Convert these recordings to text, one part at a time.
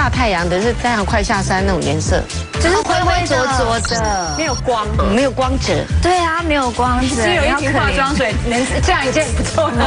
大太阳的，是太阳快下山那种颜色， 就是灰灰浊浊的， 没有光， 没有光泽。 对啊，没有光泽。 只有一瓶化妆水，能这样一件不错的。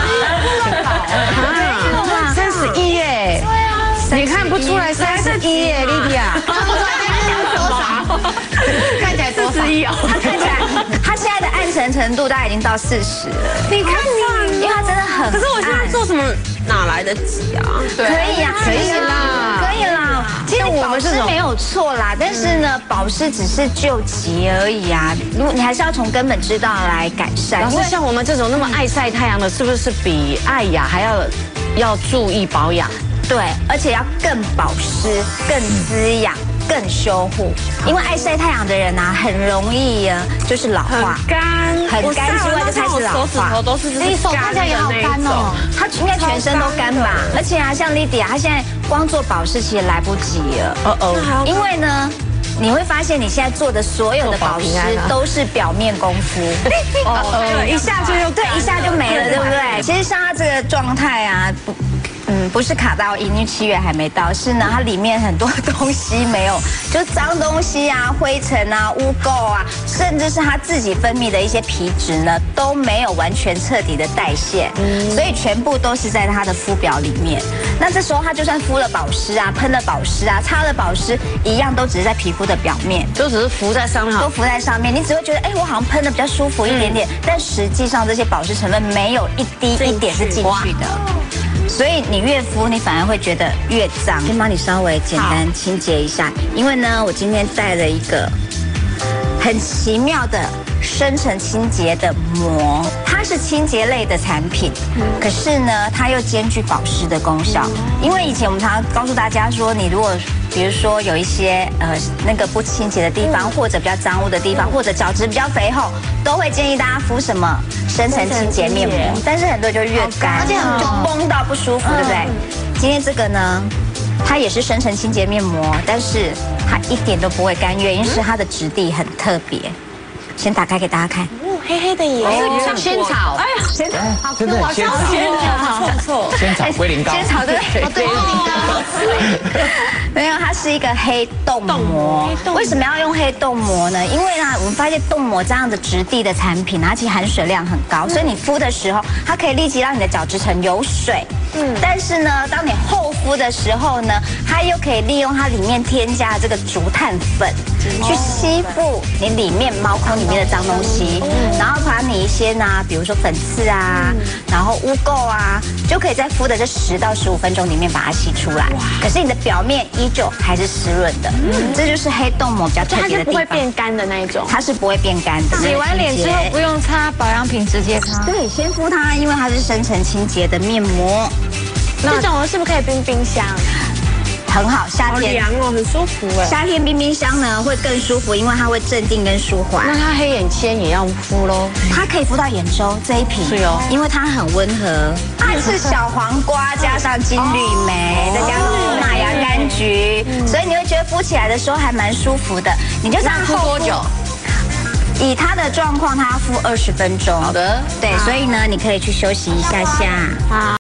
啊，31耶！对啊，你看不出来31耶，莉迪亚。看不出来多少？看起来41哦。 他看起来，他现在的暗沉程度大概已经到40了。 你看你， 因为他真的很。 可是我现在做什么哪来得及啊？ 可以啊， 可以啦， 可以啦。其实我们是没有错啦，但是呢，保湿只是救急而已啊。如果你还是要从根本之道来改善。 老师，像我们这种那么爱晒太阳的，是不是比爱雅还要注意保养？ 对，而且要更保湿、更滋养、更修护。因为爱晒太阳的人啊，很容易就是老化，很干之外就开始老化。 手指头都是你手看起来也好干哦， 他应该全身都干吧？而且啊，像莉迪亚，她现在光做保湿其实来不及了。因为呢。你会发现你现在做的所有的保湿都是表面功夫， 一下就对，一下就没了，对不对？其实像他这个状态啊，不是卡到因为7月还没到，是呢，它里面很多东西没有，就脏东西啊、灰尘啊、污垢啊，甚至是它自己分泌的一些皮脂呢，都没有完全彻底的代谢，所以全部都是在它的肤表里面。那这时候它就算敷了保湿啊、喷了保湿啊、擦了保湿，一样都只是在皮肤的表面， 都只是浮在上面， 都浮在上面，你只会觉得，哎，我好像喷的比较舒服一点点，但实际上这些保湿成分没有一滴一点是进去的。所以你越敷，你反而会觉得越脏。先帮你稍微简单清洁一下，因为呢，我今天带了一个很奇妙的深层清洁的膜，它是清洁类的产品，可是呢，它又兼具保湿的功效。因为以前我们常常告诉大家说，你如果比如说有一些那个不清洁的地方，或者比较脏污的地方，或者角质比较肥厚，都会建议大家敷什么深层清洁面膜。但是很多就越干，而且就崩到不舒服，对不对？今天这个呢，它也是深层清洁面膜，但是它一点都不会干，原因是它的质地很特别。先打开给大家看。 黑黑的耶， 像仙草。哎呀， 真的仙草，仙草龟苓膏， 仙草对，龟苓膏。没有，它是一个黑洞膜。为什么要用黑洞膜呢？因为呢，我们发现洞膜这样的质地的产品，它其实含水量很高，所以你敷的时候，它可以立即让你的角质层有水。但是呢，当你厚敷的时候呢，它又可以利用它里面添加的这个竹炭粉，去吸附你里面毛孔里面的脏东西，然后把你一些呢，比如说粉刺啊，然后污垢啊，就可以在敷的这10到15分钟里面把它吸出来。可是你的表面依旧还是湿润的，这就是黑洞膜比较特别的地方。它是不会变干的那一种，它是不会变干的。 洗完脸之后不用擦保养品，直接擦。 对，先敷它，因为它是深层清洁的面膜。 这种是不是可以冰箱？ 很好，夏天凉哦，很舒服哎。 夏天冰箱呢会更舒服，因为它会镇定跟舒缓。 那它黑眼圈也要敷咯？ 它可以敷到眼周这一瓶，是哦，因为它很温和。它是小黄瓜加上金缕梅，再加上马牙柑橘，所以你会觉得敷起来的时候还蛮舒服的。你就这样敷多久？ 以它的状况，它要敷20分钟。 好的， 对，所以呢，你可以去休息一下下。好。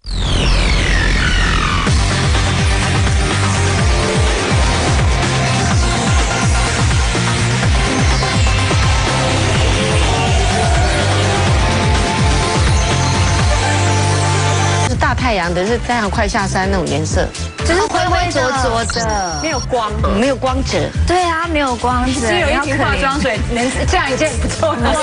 大太阳的，是太阳快下山那种颜色， 就是灰灰浊浊的， 没有光， 没有光泽。 对啊，没有光泽。 只有一瓶化妆水，能这样一件不错的。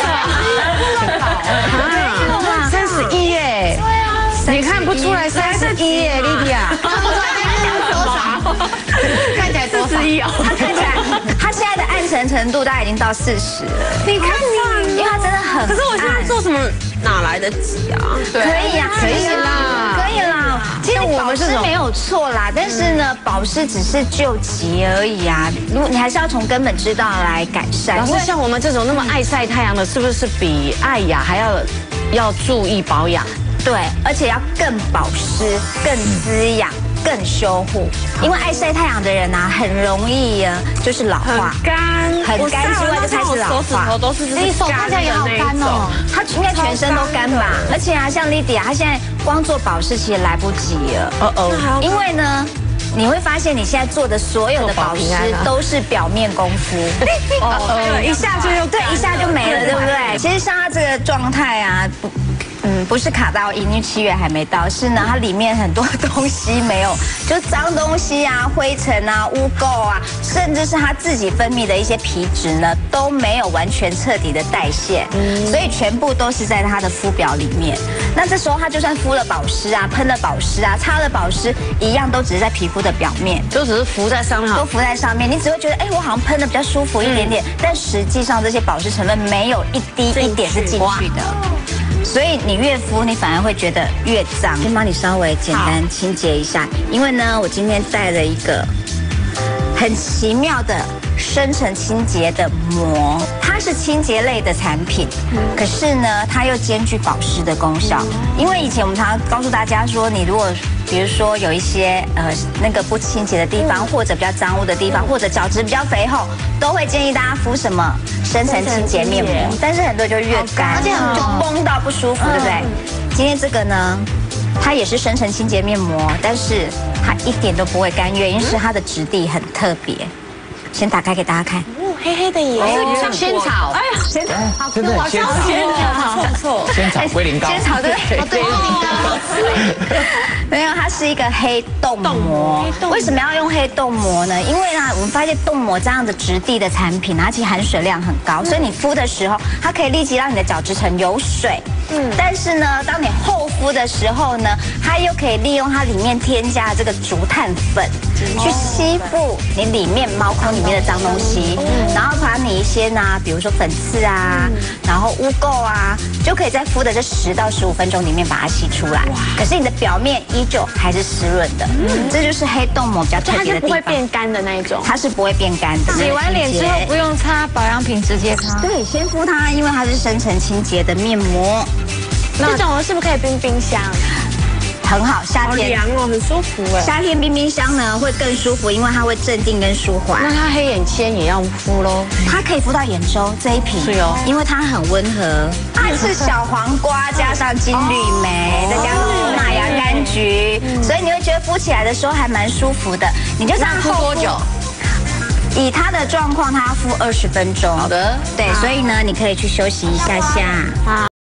啊，31耶！对啊，你看不出来31耶，莉迪亚。看不出来多少？看起来41哦。 他看起来，他现在的暗沉程度大概已经到40了。 你看你， 因为他真的很。 可是我现在做什么哪来得及啊？ 可以啊， 可以啦， 可以啦。其实我们是没有错啦，但是呢，保湿只是救急而已啊。如果你还是要从根本之道来改善。 老师，像我们这种那么爱晒太阳的，是不是比爱雅还要注意保养？ 对，而且要更保湿、更滋养、更修护。因为爱晒太阳的人啊，很容易就是老化，很干之外就开始老化。 手指头都是你手看起来也好干哦， 它应该全身都干吧？而且啊，像莉迪亚，她现在光做保湿其实来不及了。因为呢， 你会发现你现在做的所有的保湿都是表面功夫， 一下就又对，一下就没了，对不对？其实像他这个状态啊，不是卡到因为7月还没到，是呢，它里面很多东西没有，就脏东西啊、灰尘啊、污垢啊，甚至是它自己分泌的一些皮脂呢，都没有完全彻底的代谢，所以全部都是在它的肤表里面。那这时候它就算敷了保湿啊、喷了保湿啊、擦了保湿，一样都只是在皮肤的表面， 就只是浮在上面， 都浮在上面，你只会觉得，哎，我好像喷的比较舒服一点点，但实际上这些保湿成分没有一滴一点是进去的。所以你越敷，你反而会觉得越脏。先帮你稍微简单清洁一下，因为呢，我今天带了一个很奇妙的深层清洁的膜，它是清洁类的产品，可是呢，它又兼具保湿的功效。因为以前我们常常告诉大家说，你如果比如说有一些那个不清洁的地方，或者比较脏污的地方，或者角质比较肥厚，都会建议大家敷什么深层清洁面膜。但是很多就越干，而且就崩到不舒服，对不对？今天这个呢，它也是深层清洁面膜，但是它一点都不会干，原因是它的质地很特别。先打开给大家看， 黑黑的耶， 像仙草，哎呀， 真的很仙草，仙草龟苓膏， 仙草对对，没有，它是一个黑洞膜。为什么要用黑洞膜呢？因为呢，我们发现洞膜这样的质地的产品，它其实含水量很高，所以你敷的时候，它可以立即让你的角质层有水。但是呢，当你厚敷的时候呢，它又可以利用它里面添加这个竹炭粉，去吸附你里面毛孔里面的脏东西，然后把你一些呢，比如说粉刺啊，然后污垢啊，就可以在敷的这10到15分钟里面把它吸出来。可是你的表面依旧还是湿润的，这就是黑洞膜比较特别的地方。 它是不会变干的那一种， 它是不会变干的。 洗完脸之后不用擦保养品，直接擦。 对，先敷它，因为它是深层清洁的面膜。 这种是不是可以冰冰箱？ 很好，夏天凉哦，很舒服哎。 夏天冰冰箱呢会更舒服，因为它会镇定跟舒缓。 那它黑眼圈也要敷喽？ 它可以敷到眼周这一瓶， 是哦， 因为它很温和。它是小黄瓜加上金缕梅，再加上苏玛雅柑橘，所以你会觉得敷起来的时候还蛮舒服的。你就这样敷多久？ 以它的状况，它要敷20分钟。 好的， 对，所以呢，你可以去休息一下下。